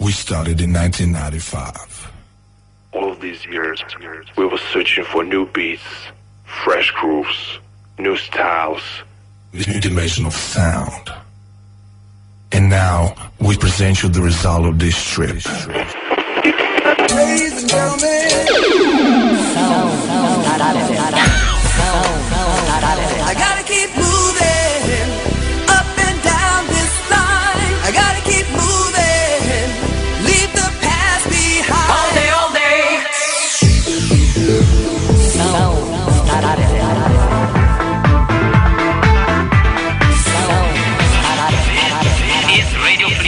We started in 1995. All of these years, we were searching for new beats, fresh grooves, new styles. This new dimension of sound. And now, we present you the result of this trip. Ladies and gentlemen, I gotta keep moving up and down this line. I gotta keep moving, leave the past behind. All day, all day. It's Radio Free.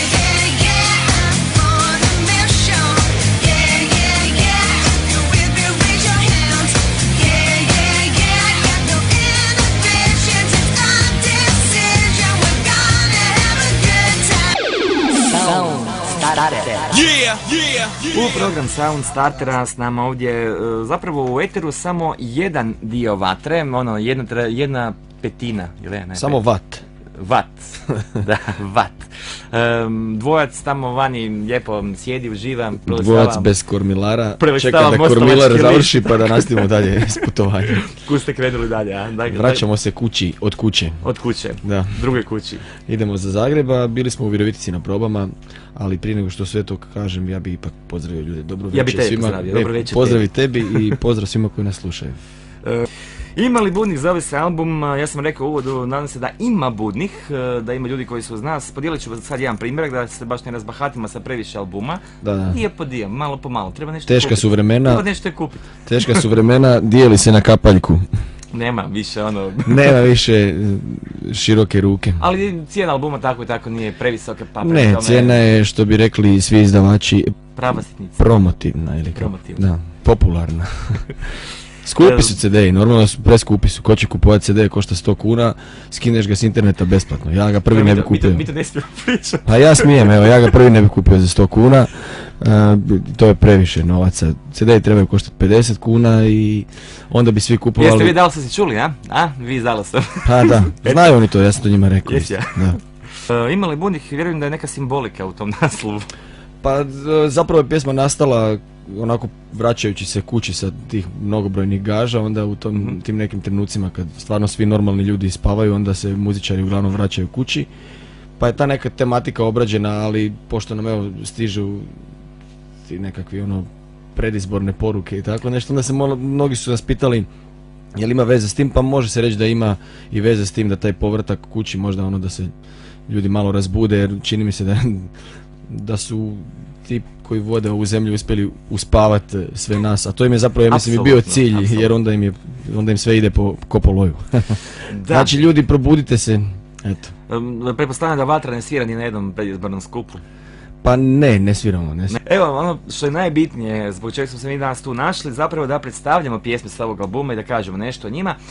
U program Sound Startera s nama ovdje zapravo u eteru samo jedan dio vatre, ono jedna petina, ili ne? Samo vat. Vat, da, vat. Dvojac tamo vani lijepo sjedi, uživa. Dvojac bez kormilara, čeka da Mostovački kormilar završi pa da nastavimo dalje s putovanjem. Kud ste krenuli dalje, a? Vraćamo se kući, od kuće. Od kuće, da. Druge kući. Idemo za Zagreba, bili smo u Virovitici na probama, ali prije nego što sve to kažem, ja bi ipak pozdravio ljude. Dobro večer svima. Pozdrav i tebi i pozdrav svima koji nas slušaju. Ima li budnih za ovaj se album? Ja sam rekao u uvodu, nadam se da ima budnih, da ima ljudi koji su uz nas. Podijelit ću sad jedan primjerak da se baš ne razbahatimo sa previše albuma. Da. Dio po dio, malo po malo, treba nešto teška kupiti. Su vremena. Treba nešto je kupiti. Teška su vremena, dijeli se na kapaljku. Nema više ono... Nema više široke ruke. Ali cijena albuma tako i tako nije previsoka. Pa ne, cijena je, što bi rekli svi izdavači, promotivna ili promotivna. Da, popularna. Skupi su CD-i, normalno su preskupi su, ko će kupovati CD, košta 100 kuna, skineš ga s interneta besplatno, ja ga prvi ne bi kupio. Mi to ne smijemo pričati. Pa ja smijem, evo, ja ga prvi ne bi kupio za 100 kuna, to je previše novaca, CD-i trebaju koštati 50 kuna i onda bi svi kupovali... Jeste vi dalo se čuli, a? A? Vi izdalo sam. Pa da, znaju oni to, ja sam to njima rekao. Jesi ja. Ima li budnih, vjerujem da je neka simbolika u tom naslovu. Pa zapravo je pjesma nastala onako vraćajući se kući sa tih mnogobrojnih gaža, onda u tim nekim trenucima kad stvarno svi normalni ljudi spavaju, onda se muzičari uglavnom vraćaju kući. Pa je ta neka tematika obrađena, ali pošto nam evo stižu ti nekakvi predizborne poruke i tako nešto, onda se mnogi su nas pitali je li ima veze s tim, pa može se reći da ima i veze s tim, da taj povratak kući možda da se ljudi malo razbude, jer čini mi se da su ti koji vode ovu zemlju uspjeli uspavati sve nas, a to im je zapravo, ja mislim, i bio cilj, jer onda im sve ide ko po loju. Znači ljudi, probudite se, eto. Pretpostavljam da Vatra ne svira ni na jednom predizbornom skupu. Pa ne sviramo. Evo, ono što je najbitnije, zbog čega smo se mi danas tu našli, zapravo da predstavljamo pjesme s ovog albuma i da kažemo nešto o njima.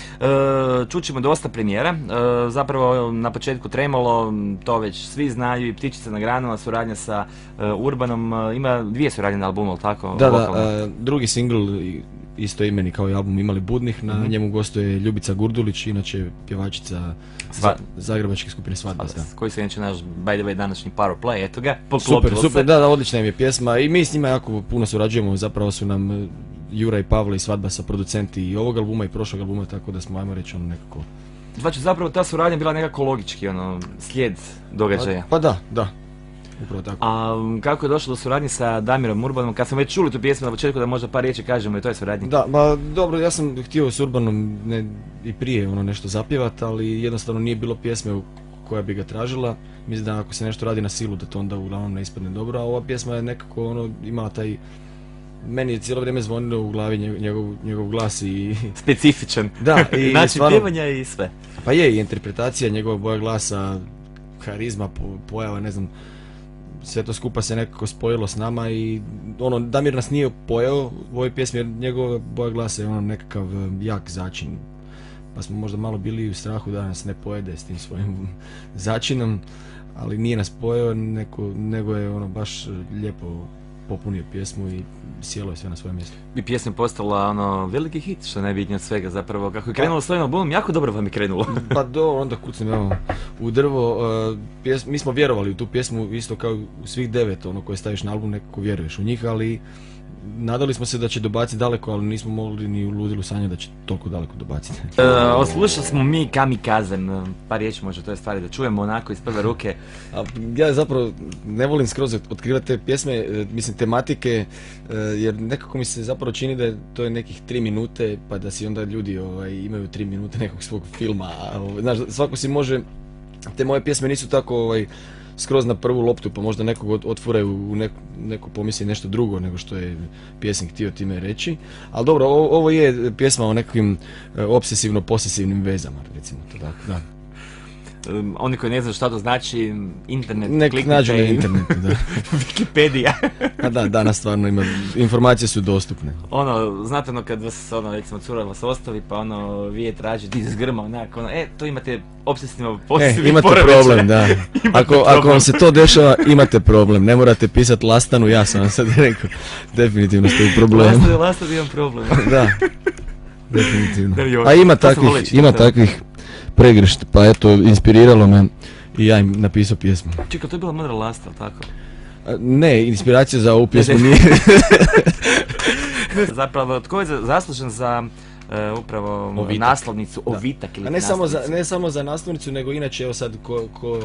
Čućemo dosta premijera, zapravo na početku Tremolo, to već svi znaju, i Ptičica na granama, suradnja sa Urbanom, ima dvije suradnje na albumu, ali tako? Da, drugi singl, isto imeni kao i album Imali budnih, na njemu gostuje Ljubica Gurdulić, inače pjevačica zagrebačke skupine Svadba. Koji se inače naš, by the way, današnji Power Play, eto ga. Super, da, odlična im je pjesma i mi s njima jako puno surađujemo, zapravo su nam Jura i Pavle i Svadba sa producenti i ovog albuma i prošlog albuma, tako da smo, ajmo reći, nekako... Znači, zapravo ta suradnja bila nekako logički, slijed događaja. Pa da. Upravo tako. A kako je došlo do suradnje sa Damirom Urbanom? Kad smo već čuli tu pjesmu na početku, da možda par riječi kažemo i toj suradnji. Da, dobro, ja sam htio s Urbanom i prije nešto zapjevati, ali jednostavno nije bilo pjesme koja bi ga tražila. Mislim da ako se nešto radi na silu, da to onda uglavnom ne ispadne dobro, a ova pjesma je nekako imala taj... Meni je cijelo vrijeme zvonilo u glavi njegov glas i... Specifičan. Da, i način pjevanja i sve. Pa je, i interpretacija, njegova boja glasa, karizma, pojava, ne znam, sve to skupa se nekako spojilo s nama i Damir nas nije pojeo u ovoj pjesmi jer njegova boja glasa je nekakav jak začin. Pa smo možda malo bili u strahu da nas ne pojede s tim svojim začinom, ali nije nas pojeo, nego je baš lijepo popunio pjesmu i sjelo je sve na svoje mjesto. I pjesma je postala ono veliki hit, što je najbitnije od svega zapravo. Kako je krenulo s ovim albumom, jako dobro vam je krenulo. Pa onda kucam ja u drvo, mi smo vjerovali u tu pjesmu isto kao u svih 9 ono koje staviš na album, nekako vjeruješ u njih, ali nadali smo se da će dobaciti daleko, ali nismo mogli ni u ludilu sanjati da će toliko daleko dobaciti. Oslušali smo mi Kamikazen, par riječi možda o toj stvari da čujemo onako iz prve ruke. Ja zapravo ne volim skroz otkrivati te pjesme, mislim tematike, jer nekako mi se zapravo čini da to je nekih 3 minute, pa da si onda ljudi imaju 3 minute nekog svog filma. Znaš, svako si može, te moje pjesme nisu tako skroz na prvu loptu, pa možda nekog otvoraju u neko pomisli nešto drugo nego što je pjesnik htio time reći. Ali dobro, ovo je pjesma o nekakvim obsesivno-posesivnim vezama, recimo to tako, da. Oni koji ne znaju šta to znači, internet, nek nađu na internetu, da. Wikipedija. A da, danas stvarno ima, informacije su dostupne. Znate kad vas, recimo cura vas ostavi, pa vi je traži iz grma, onako, to imate obsesivno posesivni imate problem, da. Ako vam se to dešava, imate problem. Ne morate pisati Lastanu, ja sam vam sad rekao. Definitivno ste u problemu. Lastanu imam problem. Da, definitivno. A ima takvih pregršt, pa eto, inspiriralo me i ja im napisao pjesmu. Čekaj, to je bila Modra Lasta, ali tako? Ne, inspiracija za ovu pjesmu nije. Zapravo, tko je zaslužen za upravo Ovitak. Naslovnicu Ovitak ili ne samo za naslovnicu, nego inače, evo sad, ko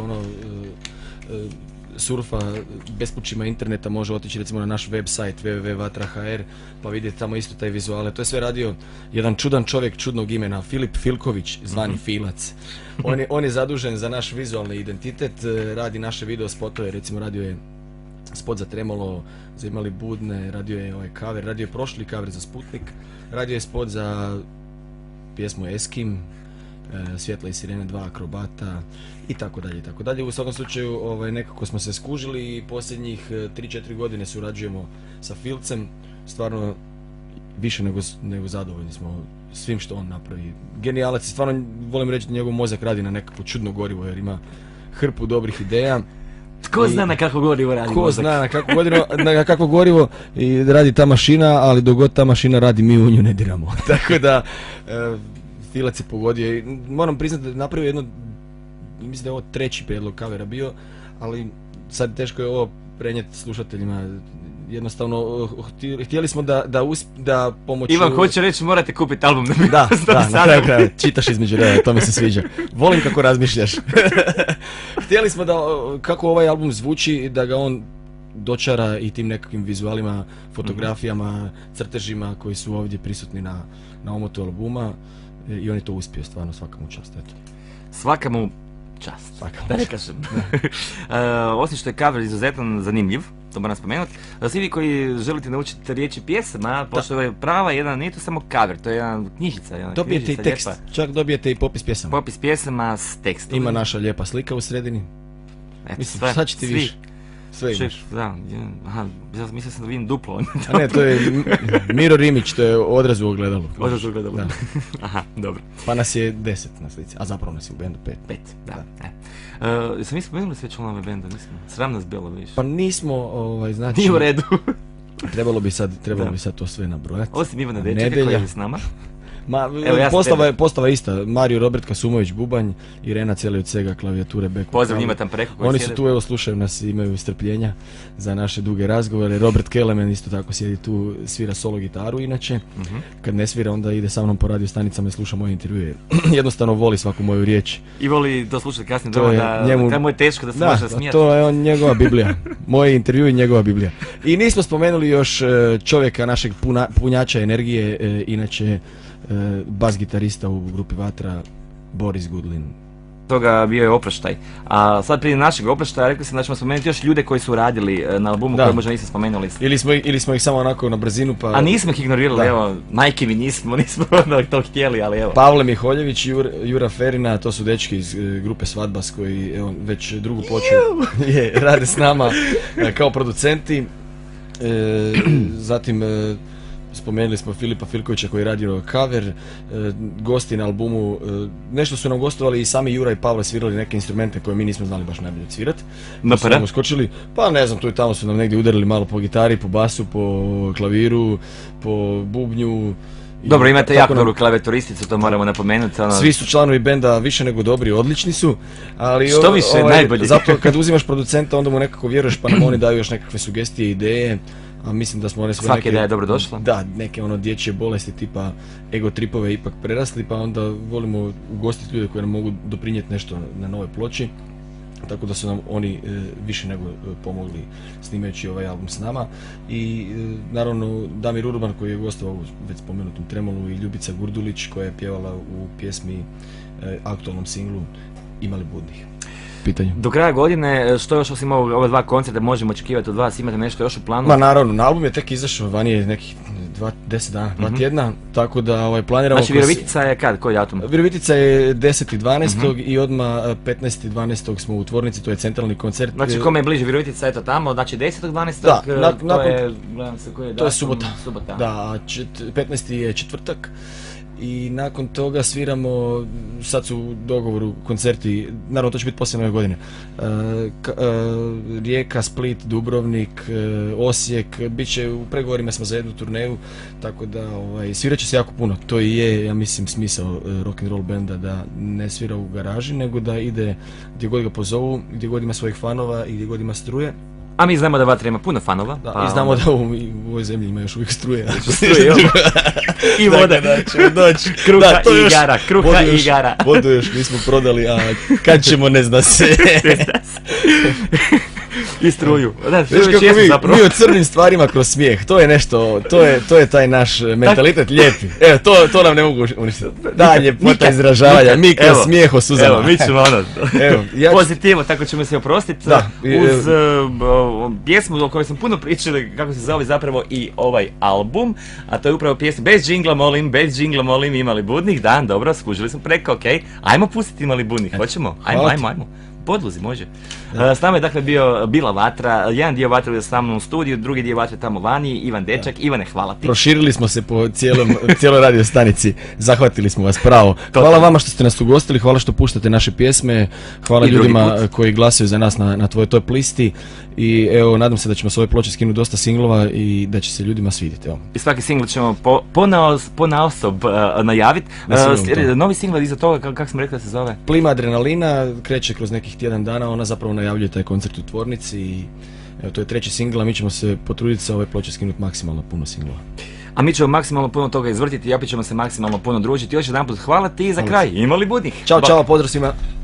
surfa bespućima interneta može otići recimo na naš website www.vatra.hr pa vidjeti tamo isto taj vizuale. To je sve radio jedan čudan čovjek čudnog imena, Filip Filković, zvani Filac. On je zadužen za naš vizualni identitet, radi naše video spotove, recimo radio je spot za Tremolo, za Imali Budne, radio je cover, radio je prošli cover za Sputnik, radio je spot za pjesmu Eskim, Svjetla i sirene 2, Akrobata i tako dalje, i tako dalje. U svakom slučaju nekako smo se skužili i posljednjih 3-4 godine surađujemo sa Filcem, stvarno više nego zadovoljni smo svim što on napravi. Genijalac i stvarno volim reći da njegov mozak radi na nekako čudno gorivo jer ima hrpu dobrih ideja. Tko zna na kakvo gorivo radi mozak? Tko zna na kakvo gorivo i radi ta mašina, ali dok god ta mašina radi mi u nju ne diramo. Tako da Filac je pogodio i moram priznati da je napravio jedno, mislim da je ovo 3. prijedlog kavera bio, ali sad teško je ovo prenijeti slušateljima. Jednostavno, htjeli smo da pomoću... Ivan hoće reći morate kupiti album. Da, na kraju kraja, čitaš između reda, to mi se sviđa. Volim kako razmišljaš. Htjeli smo da, kako ovaj album zvuči, da ga on dočara i tim nekakvim vizualima, fotografijama, crtežima koji su ovdje prisutni na omotu albuma. I on je to uspio, stvarno, svaka mu čast, eto. Svaka mu čast, da ne kažem. Osim što je cover izuzetno zanimljiv, to moram spomenuti, svi vi koji želite naučiti riječi pjesama, pošto je prava jedan, nije to samo cover, to je jedna knjižica. Dobijete i tekst, lijepa. Čak dobijete i popis pjesama. Popis pjesama s tekstom. Ima naša lijepa slika u sredini. Mislim, sad će ti više. Sve imaš. Da, mislio sam da vidim duplo. A ne, to je Miro Rimić, to je odraz u ogledalu. Odraz u ogledalu. Aha, dobro. Pa nas je 10 na slici, a zapravo nas je u bendu 5. 5, da. Sam mi spomenuli sve članove benda, mislim, sram nas bilo više. Pa nismo, znači... Nije u redu. Trebalo bi sad to sve nabrojati. Osim Ivana Dečeka koji je s nama. Postava ista, Mario Robert Kasumović bubanj, Irena Cijeli od Sega klavijature back. Pozdrav njima tam preko koji oni su tu, evo slušaju nas, imaju strpljenja za naše duge razgovore. Robert Kelemen isto tako sjedi tu, svira solo gitaru inače. Kad ne svira onda ide sa mnom po radio stanicama i sluša moje intervjue. Jednostavno voli svaku moju riječ. I voli to slušati kasnije doma, da mu je teško da se može smijati. To je njegova Biblija. Moje intervju i njegova Biblija. I nismo spomenuli još čovjeka našeg punjača energije, inače bas gitarista u grupi Vatra, Boris Gudlin. Toga bio je oproštaj. A sad prije našeg oproštaja rekli sam da ćemo spomenuti još ljude koji su radili na albumu koje možda nisam spomenuli. Ili smo ih samo onako na brzinu pa... A nismo ih ignorirali, evo, majke mi nismo to htjeli, ali evo. Pavle Miholjević i Jura Ferina, to su dečki iz grupe Svadbas koji evo, već drugu ploču rade s nama kao producenti. Zatim spomenuli smo Filipa Filkovića koji je radio cover, gosti na albumu, nešto su nam gostovali i sami Jura i Pavle svirali neke instrumente koje mi nismo znali baš najbolje svirati. No, Su nam uskočili, pa ne znam, tu i tamo su nam negdje udarili malo po gitari, po basu, po klaviru, po bubnju. Dobro, imate jako dobru klavijeturisticu, to moramo napomenuti. Svi su članovi benda više nego dobri, odlični su, ali što više, najbolji. Zato kad uzimaš producenta onda mu nekako vjeruješ pa nam oni daju još nekakve sugestije, ideje, a mislim da smo one sve Svaka ideja je dobro došla. Da, neke dječje bolesti tipa ego tripove ipak prerasli, pa onda volimo ugostiti ljude koji nam mogu doprinijeti nešto na novoj ploči. Tako da su nam oni više nego pomogli snimajući ovaj album s nama. I naravno Damir Urban koji je gostovao u već spomenutom Tremolu i Ljubica Gurdulić koja je pjevala u pjesmi aktualnom singlu Imali budnih. Pitanju. Do kraja godine, što još osim ova dva koncerta možemo očekivati od vas, imate nešto još u planu? Ma naravno, na album je tek izašao, vani je nekih 10 dana, 2 tjedna, tako da planiramo... Znači Virovitica je kad, koji datum? Virovitica je 10.12. i odmah 15.12. smo u Tvornici, to je centralni koncert. Znači kome je bliže Virovitica, eto tamo, znači 10.12. Da, to je, gledam se koji je datum. To je subota. Da, 15. je četvrtak. I nakon toga sviramo, sad su u dogovoru koncerti, naravno to će biti poslije nove godine, Rijeka, Split, Dubrovnik, Osijek, bit će u pregovorima smo za jednu turneju, tako da svirat će se jako puno. To i je, ja mislim, smisao rock'n'roll benda da ne svira u garaži, nego da ide gdje god ga pozovu, gdje god ima svojih fanova i gdje god ima struje. A mi znamo da Vatra ima puno fanova. Da, pa i znamo da u ovoj zemlji ima još uvijek struje. I voda. Doći. Kruha i igara, kruha i igara. Vodu još nismo prodali, a kad ćemo ne zna se. I struju. Viš kako mi o crnim stvarima kroz smijeh, to je nešto, to je taj naš mentalitet lijepi. Evo, to nam ne mogu uništiti. Da, ljepota izražavanja, mi kroz smijeh o suzama. Evo, mi ćemo pozitivo, tako ćemo se oprostiti. Uz pjesmu o kojoj smo puno pričali, kako se zove zapravo i ovaj album, a to je upravo pjesma Bez džingla molim, Imali budnih. Da, dobro, skužili smo preko, okej. Ajmo pustiti Imali budnih, hoćemo? Ajmo. Podluzi, može. S nama je dakle bila Vatra, jedan dio Vatre je sa mnom u studiju, drugi dio Vatre tamo vani, Ivan Dečak. Ivane, hvala ti. Proširili smo se po cijeloj radio stanici, zahvatili smo vas pravo. Hvala vama što ste nas ugostili, hvala što puštate naše pjesme, hvala ljudima koji glasaju za nas na tvojoj top listi i evo, nadam se da ćemo s ove ploče skinuti dosta singlova i da će se ljudima svidjeti. I svaki singl ćemo ponaosob najaviti. Novi singl iza toga, kako smo rekli da se zove? Plima adrenalina, kreće kroz nekih tjedan dana, ona zapravo najavljuje taj koncert u Tvornici i evo, to je 3. singl, a mi ćemo se potruditi sa ove ploče skinuti maksimalno puno singlova. A mi ćemo maksimalno puno toga izvrtiti i opet ćemo se maksimalno puno družiti. Još jedanput hvala ti i za kraj, Imali budnih. Ćao, pozdrav svima.